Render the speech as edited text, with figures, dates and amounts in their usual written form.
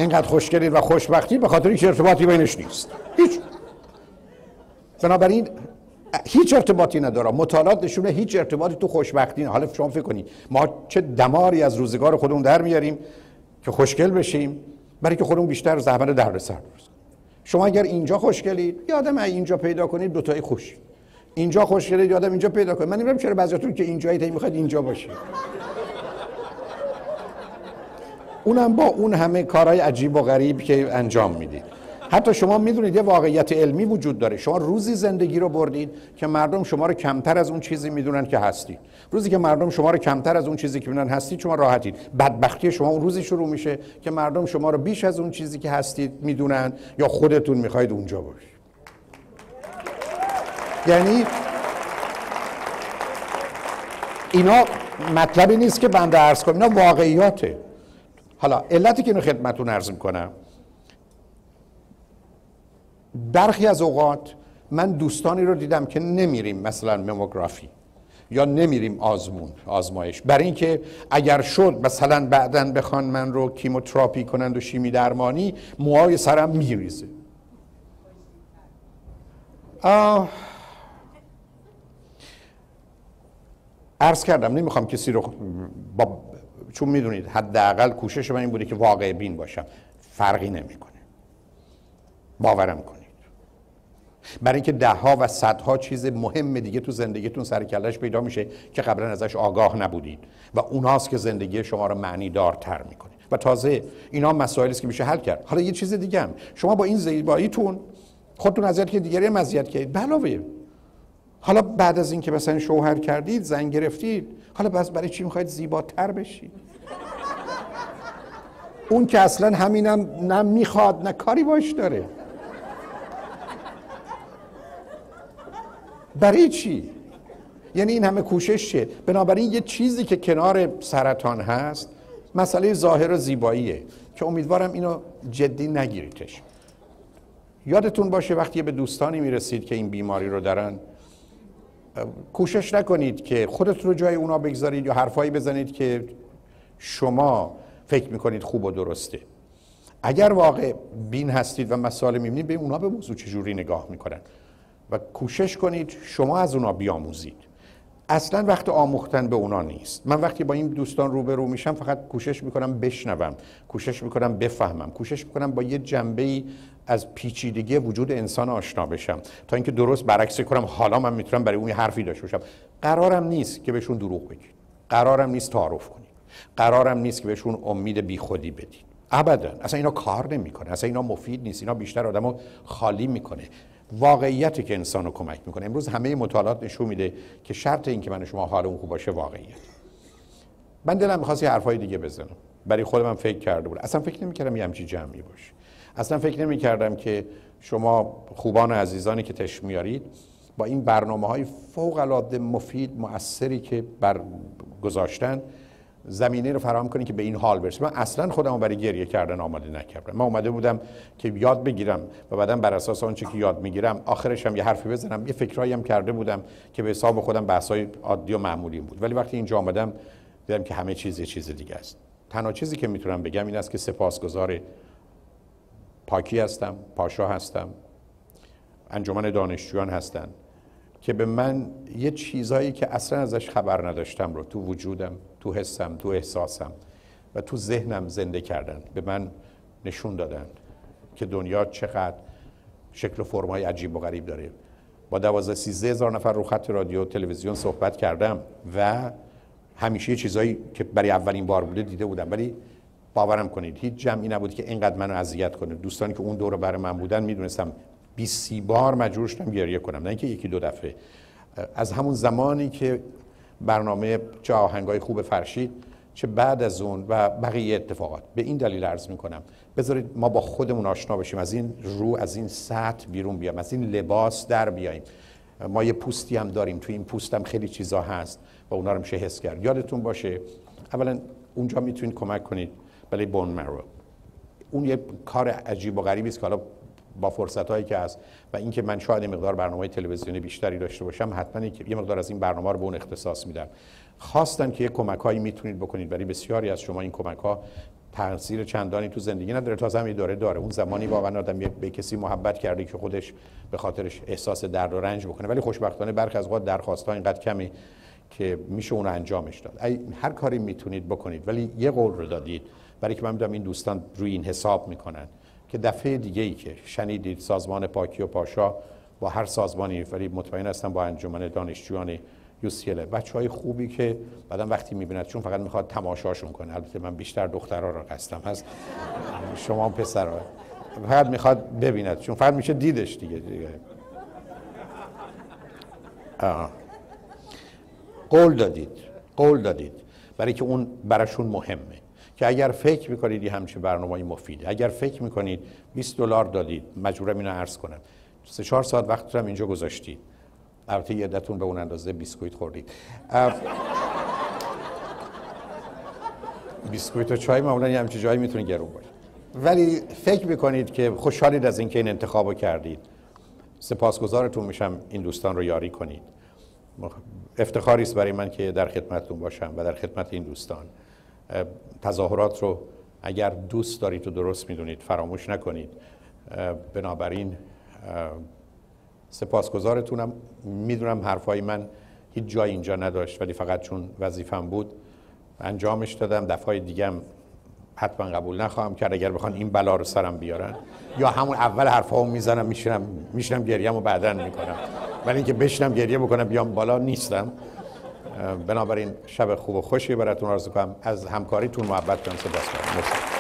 اینقدر خوشگلید و خوشبختید به خاطر هیچ ارتباطی بینش نیست. هیچ. بنابراین هیچ ارتباطی نداره. مطالعات نشونه هیچ ارتباطی تو خوشبختی نه. حالا شما فکر کنید ما چه دماری از روزگار خودمون در میاریم که خوشگل بشیم برای که خودمون بیشتر زحمت و دردسر برسیم. شما اگر اینجا خوشگلید یه آدم اینجا پیدا کنید دوتایی خوشی. اینجا خوشگلید یه آدم اینجا پیدا کنید. من نمیدونم چرا بعضیاتون که اینجایید میخواید اینجا باشید. اونم با اون همه کارهای عجیب و غریب که انجام میدید. حتی شما میدونید یه واقعیت علمی وجود داره. شما روزی زندگی رو بردید که مردم شما رو کمتر از اون چیزی میدونن که هستید. روزی که مردم شما رو کمتر از اون چیزی که میدونن هستید شما راحتید. بدبختی شما اون روزی شروع میشه که مردم شما رو بیش از اون چیزی که هستید میدونن یا خودتون میخواید اونجا باشید. یعنی اینا مطلبی نیست که بنده عرض کنم، اینا واقعیاته. حالا علتی که اینو خدمتتون عرض میکنم، برخی از اوقات من دوستانی رو دیدم که نمیریم مثلا مموگرافی یا نمیریم آزمایش برای اینکه اگر شد مثلا بعداً بخوان من رو کیموتراپی کنند و شیمی درمانی موهای سرم میریزه. عرض کردم نمیخوام کسی رو چون میدونید حداقل کوشش من این بوده که واقع بین باشم، فرقی نمیکنه، باورم کنید. برای اینکه دهها و صدها چیز مهم دیگه تو زندگیتون سر کله‌اش پیدا میشه که قبلا ازش آگاه نبودید و اوناست که زندگی شما رو معنی دارتر میکنه. و تازه اینا مسائلی است که میشه حل کرد. حالا یه چیز دیگه هم، شما با این زیباییتون خودتون اذیت که دیگری هم اذیت کردید. علاوه حالا بعد از این که مثلا شوهر کردید، زن گرفتید، حالا بس برای چی میخواید زیباتر بشید؟ اون که اصلا همینم نه میخواد نه کاری باش داره. برای چی؟ یعنی این همه کوشش چیه؟ بنابراین یه چیزی که کنار سرطان هست مسئله ظاهر و زیباییه که امیدوارم اینو جدی نگیریدش. یادتون باشه وقتی به دوستانی میرسید که این بیماری رو دارن، کوشش نکنید که خودتون رو جای اونا بگذارید یا حرفایی بزنید که شما فکر میکنید خوب و درسته. اگر واقع بین هستید و مسائل میبینید، به اونا به موضوع چجوری نگاه میکنن و کوشش کنید شما از اونا بیاموزید. اصلا وقت آموختن به اونا نیست. من وقتی با این دوستان روبرو میشم فقط کوشش میکنم بشنوم، کوشش میکنم بفهمم، کوشش میکنم با یه جنبه‌ای از پیچیدگی وجود انسان آشنا بشم تا اینکه درست برعکس کنم حالا من میتونم برای اون یه حرفی داشته باشم. قرارم نیست که بهشون دروغ بگید، قرارم نیست تعارف کنید، قرارم نیست که بهشون امید بیخودی بدید. ابدا. اصلا اینا کار نمیکنه، اصلا اینا مفید نیست. اینا بیشتر آدمو خالی میکنه. واقعیتی که انسانو کمک میکنه. امروز همه مطالعات نشون میده که شرط این که من شما حالمون خوب باشه واقعیت. من دلم می‌خواست یه حرفای دیگه بزنم. برای خودم فکر کرده بودم. اصلا فکر نمی‌کردم یه همچین جمعی باشه. اصلا فکر نمی‌کردم که شما خوبان و عزیزانی که تشریف میارید با این برنامه‌های فوق‌العاده مفید مؤثری که گذاشتن زمینه رو فراهم کنی که به این حال برسیم. من اصلا خودمو برای گریه کردن آماده نکردم. من اومده بودم که یاد بگیرم و بعداً بر اساس اون چیزی که یاد میگیرم آخرش هم یه حرفی بزنم. یه فکرایی هم کرده بودم که به حساب خودم بحث‌های عادی و معمولی بود. ولی وقتی اینجا آمدم دیدم که همه چیز یه چیز دیگه است. تنها چیزی که میتونم بگم این است که سپاسگزار پاکی هستم، پاشا هستم، انجمن دانشجویان هستن که به من یه چیزایی که اصلا ازش خبر نداشتم رو تو وجودم، تو حسم، تو احساسم و تو ذهنم زنده کردن. به من نشون دادن که دنیا چقدر شکل و فرمای عجیب و غریب داره. با 12-13 هزار نفر رو خط رادیو تلویزیون صحبت کردم و همیشه چیزایی که برای اولین بار بوده دیده بودم، ولی باورم کنید هیچ جمعی نبود که اینقدر منو اذیت کنه. دوستانی که اون دور بر من بودن میدونستم 20 بار مجبور شدم گریه کنم، نه اینکه یکی دو دفعه. از همون زمانی که برنامه چه آهنگای خوب فرشید، چه بعد از اون و بقیه اتفاقات. به این دلیل عرض میکنم بذارید ما با خودمون آشنا بشیم، از این رو، از این سطح بیرون بیایم، از این لباس در بیاییم. ما یه پوستی هم داریم، توی این پوست هم خیلی چیزا هست و اونا رو میشه حس کرد. یادتون باشه اولا اونجا میتونید کمک کنید برای بون مرو. اون یه کار عجیب و غریبی است که حالا با فرصتایی که هست و اینکه من شاید مقدار برنامه تلویزیونی بیشتری داشته باشم، حتما یه مقدار از این برنامه رو به اون اختصاص میدم. خواستن که یه کمکایی میتونید بکنید، برای بسیاری از شما این کمک‌ها تاثیر چندانی تو زندگی نداره، تازه هم داره. اون زمانی واقعا آدم به کسی محبت کرده که خودش به خاطرش احساس درد و رنج بکنه، ولی خوشبختانه برخی از اوقات درخواست‌ها اینقدر کمی که میشه اون رو انجامش داد. هر کاری میتونید بکنید، ولی یه قول رو دادید، برای که من میدونم این دوستان روی این حساب میکنن که دفعه دیگه‌ای که شنیدید سازمان پاکی و پاشا با هر سازمانی، ولی مطمئن هستم با انجمن دانشجویان UCLA، بچهای خوبی که بعدم وقتی میبیند چون فقط میخواد تماشاشون کنه، البته من بیشتر دخترها رو قصدم هست، شما هم پسرها، فقط میخواد ببیند چون فقط میشه دیدش دیگه. قول دادید برای که اون براشون مهمه که اگر فکر میکنید یه همچین برنامه‌ای مفیده، اگر فکر میکنید $20 دادید، مجبورم اینو عرض کنم 3-4 ساعت وقتتون اینجا گذاشتید، البته یه عدتون به اون اندازه بیسکویت خوردید، بیسکویت و چای معمولا یه همچین جایی میتونه گرون باشه، ولی فکر میکنید که خوشحالید از اینکه این انتخابو کردید، سپاسگزارتون میشم این دوستان رو یاری کنید. افتخاری است برای من که در خدمتتون باشم و در خدمت این دوستان. تظاهرات رو اگر دوست دارید و درست میدونید فراموش نکنید. بنابراین سپاسگزارتونم. میدونم حرفای من هیچ جای اینجا نداشت، ولی فقط چون وظیفم بود انجامش دادم. دفعه دیگه هم حتما قبول نخواهم کرد اگر بخوان این بلا رو سرم بیارن، یا همون اول حرفامو میزنم میشنم گریه‌مو بعداً میکنم، ولی اینکه بشنم گریه بکنم بیام بالا نیستم. بنابراین شب خوب و خوشی براتون آرزو کنم. از همکاریتون محبت کنم. سپاسگزارم.